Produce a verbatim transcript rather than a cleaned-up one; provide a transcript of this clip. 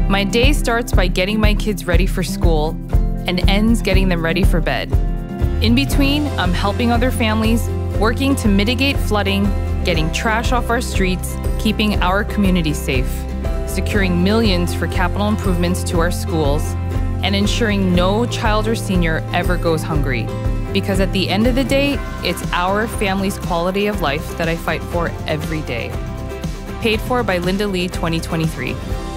My day starts by getting my kids ready for school and ends getting them ready for bed. In between, I'm helping other families, working to mitigate flooding, getting trash off our streets, keeping our community safe, securing millions for capital improvements to our schools, and ensuring no child or senior ever goes hungry. Because at the end of the day, it's our family's quality of life that I fight for every day. Paid for by Linda Lee twenty twenty-three.